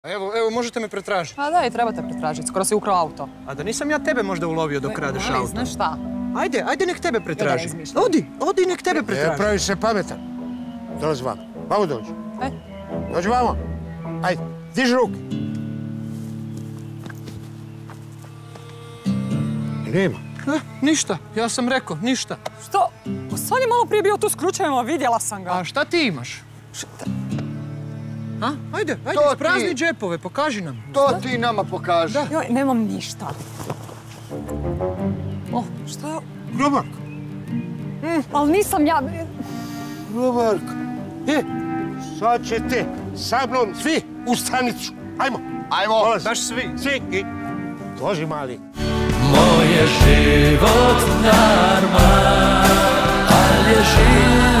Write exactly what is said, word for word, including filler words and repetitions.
Evo, evo, možete me pretražiti. Pa da, i trebate pretražiti, skoro si ukrao auto. A da nisam ja tebe možda ulovio dok kradeš auto? Znaš šta? Ajde, ajde nek tebe pretraži. Ja da izmišljam. Odi, odi nek tebe pretraži. E, pravi se pametan. Dolazi vamo. Vamo dođi. E? Dođi vamo. Ajde, diži ruke. Nema. E, ništa, ja sam rekao, ništa. Što? Pa sad je malo prije bio tu s ključevima, vidjela sam ga. A šta ti imaš? A? Ajde, ajde, To isprazni ti- džepove, pokaži nam. To ti nama pokaži. Joj, nemam ništa. O, šta je? Grobarka. Mm, ali nisam ja... Grobarka. E, sad ćete sa mnom svi u stanicu. Ajmo. Ajmo. Dolazi. Baš svi. Svi. I... Dođi, mali. Moj je život darma, ali je život